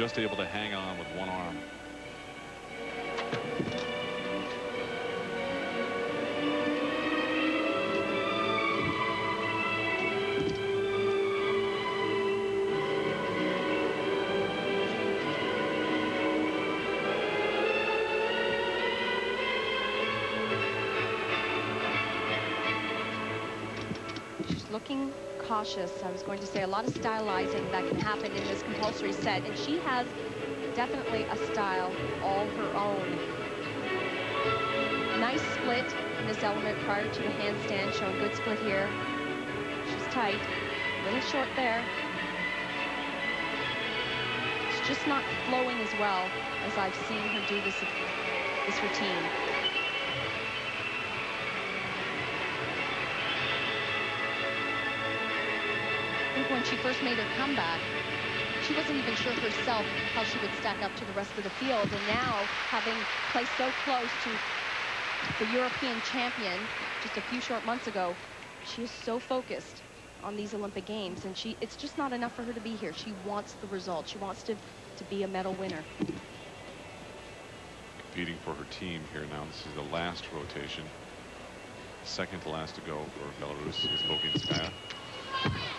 just able to hang on with one arm. Looking cautious. I was going to say a lot of stylizing that can happen in this compulsory set, and she has definitely a style all her own. Nice split in this element prior to the handstand, showing good split here. She's tight, a little short there. It's just not flowing as well as I've seen her do this routine. When she first made her comeback, she wasn't even sure herself how she would stack up to the rest of the field. And now, having placed so close to the European champion just a few short months ago, she is so focused on these Olympic Games, and it's just not enough for her to be here. She wants the result. She wants to be a medal winner. Competing for her team here now. This is the last rotation. Second to last to go for Belarus is Boginskaya.